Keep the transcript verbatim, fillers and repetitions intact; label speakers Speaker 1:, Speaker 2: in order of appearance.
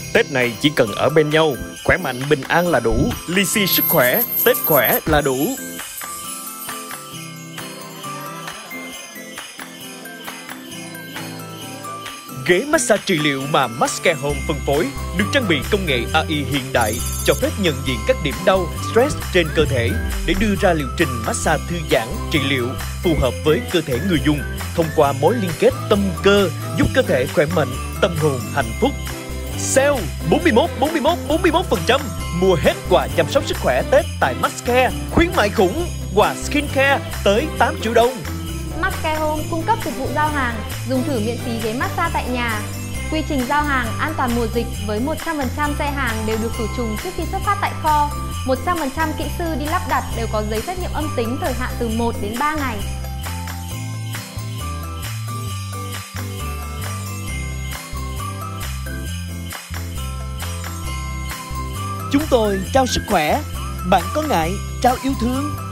Speaker 1: Tết này chỉ cần ở bên nhau, khỏe mạnh bình an là đủ. Lì xì sức khỏe, Tết khỏe là đủ. Ghế massage trị liệu mà Masscare Home phân phối được trang bị công nghệ a i hiện đại, cho phép nhận diện các điểm đau, stress trên cơ thể để đưa ra liệu trình massage thư giãn, trị liệu phù hợp với cơ thể người dùng thông qua mối liên kết tâm cơ, giúp cơ thể khỏe mạnh, tâm hồn hạnh phúc. Sale bốn mươi mốt, bốn mươi mốt, bốn mươi mốt phần trăm mua hết quà chăm sóc sức khỏe Tết tại Masscare. Khuyến mại khủng, quà skincare tới tám triệu đồng.
Speaker 2: Masscare Home cung cấp dịch vụ giao hàng, dùng thử miễn phí ghế massage tại nhà. Quy trình giao hàng an toàn mùa dịch với một trăm phần trăm xe hàng đều được khử trùng trước khi xuất phát tại kho. một trăm phần trăm kỹ sư đi lắp đặt đều có giấy xét nghiệm âm tính thời hạn từ một đến ba ngày.
Speaker 3: Chúng tôi trao sức khỏe, bạn có ngại trao yêu thương?